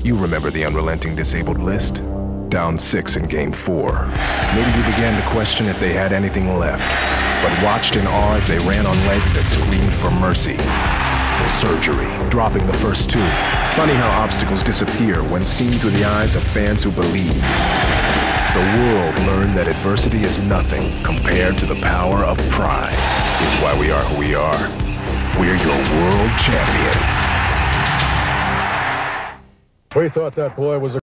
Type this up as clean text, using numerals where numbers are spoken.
You remember the unrelenting disabled list? Down 6 in Game 4. Maybe you began to question if they had anything left, but watched in awe as they ran on legs that screamed for mercy. Surgery, dropping the first 2. Funny how obstacles disappear when seen through the eyes of fans who believe. The world learned that adversity is nothing compared to the power of pride. It's why we are who we are. We're your world champions. We thought that boy was a